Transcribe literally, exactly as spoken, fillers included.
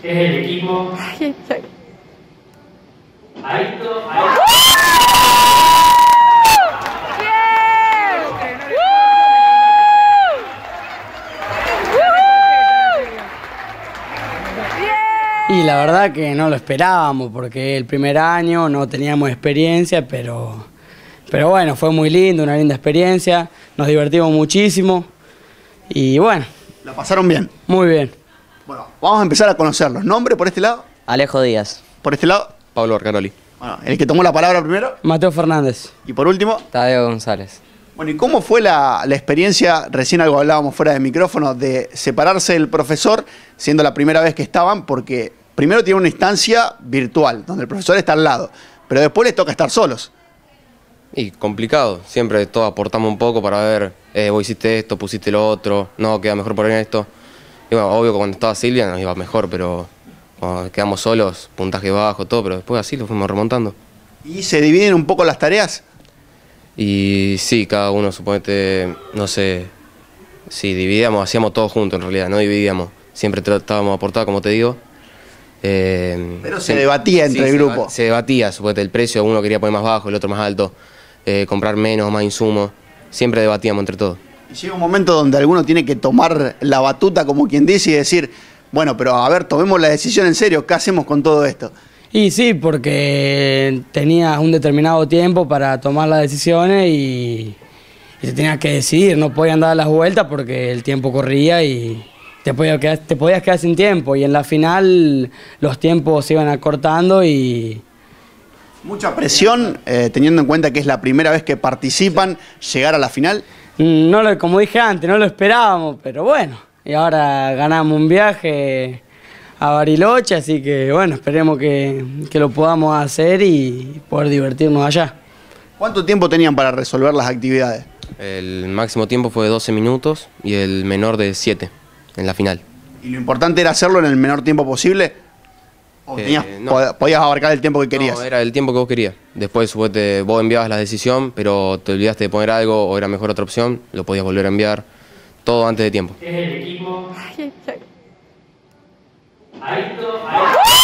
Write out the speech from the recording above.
es el equipo Ay, ay. Aito, Aito. Y la verdad que no lo esperábamos porque el primer año no teníamos experiencia, pero, pero bueno, fue muy lindo, una linda experiencia, nos divertimos muchísimo y bueno. ¿La pasaron bien? Muy bien. Bueno, vamos a empezar a conocerlos. ¿Nombre por este lado? Alejo Díaz. ¿Por este lado? Pablo Arcanoli. Bueno, el que tomó la palabra primero. Mateo Fernández. Y por último. Tadeo González. Bueno, ¿y cómo fue la, la experiencia, recién algo hablábamos fuera de micrófono, de separarse del profesor siendo la primera vez que estaban? Porque primero tiene una instancia virtual, donde el profesor está al lado, pero después les toca estar solos. Y complicado, siempre todos aportamos un poco para ver, eh, vos hiciste esto, pusiste lo otro, no, queda mejor por ahí esto. Y bueno, obvio que cuando estaba Silvia nos iba mejor, pero cuando quedamos solos, puntaje bajo, todo, pero después así lo fuimos remontando. ¿Y se dividen un poco las tareas? Y sí, cada uno, suponete, no sé, sí, dividíamos, hacíamos todo juntos en realidad, no dividíamos. Siempre tratábamos de aportar, como te digo. Eh, Pero se debatía entre sí, el se grupo. deba- Se debatía, suponete, el precio, uno quería poner más bajo, el otro más alto, eh, comprar menos, más insumos. Siempre debatíamos entre todos. Y llega un momento donde alguno tiene que tomar la batuta, como quien dice, y decir, bueno, pero a ver, tomemos la decisión en serio, ¿qué hacemos con todo esto? Y sí, porque tenías un determinado tiempo para tomar las decisiones y, y te tenías que decidir, no podían dar las vueltas porque el tiempo corría y te podías quedar, te podías quedar sin tiempo. Y en la final los tiempos se iban acortando y... Mucha presión, eh, teniendo en cuenta que es la primera vez que participan, llegar a la final. No lo, como dije antes, no lo esperábamos, pero bueno. Y ahora ganamos un viaje a Bariloche, así que bueno, esperemos que, que lo podamos hacer y poder divertirnos allá. ¿Cuánto tiempo tenían para resolver las actividades? El máximo tiempo fue de doce minutos y el menor de siete en la final. ¿Y lo importante era hacerlo en el menor tiempo posible? ¿O Eh, tenías- no. pod- podías abarcar el tiempo que querías? No, era el tiempo que vos querías. Después, suponete, vos enviabas la decisión, pero te olvidaste de poner algo o era mejor otra opción, lo podías volver a enviar. Todo antes de tiempo. Es el equipo Ay, ay. Aito, Aito.